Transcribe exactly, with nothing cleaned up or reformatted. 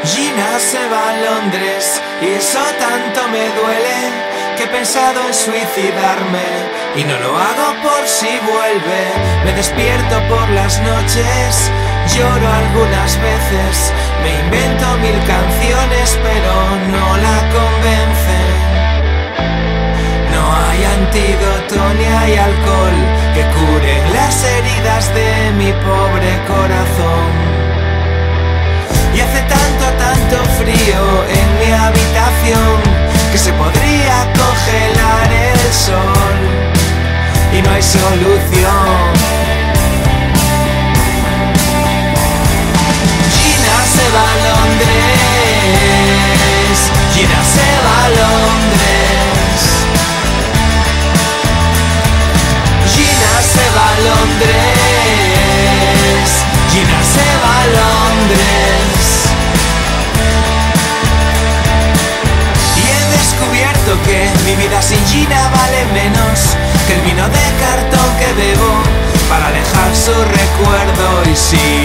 Gina se va a Londres y eso tanto me duele que he pensado en suicidarme y no lo hago por si vuelve. Me despierto por las noches, lloro algunas veces, me invento mil canciones pero no la convencen. No hay antídoto ni hay alcohol que cure las heridas de mi pobre corazón. Y hace tanto, tanto frío en mi habitación que se podría congelar el sol y no hay solución. Gina se va a Londres, Gina se va a Londres, Gina se va a Londres, Gina se va a Londres. Que mi vida sin Gina vale menos que el vino de cartón que bebo para alejar su recuerdo. Y si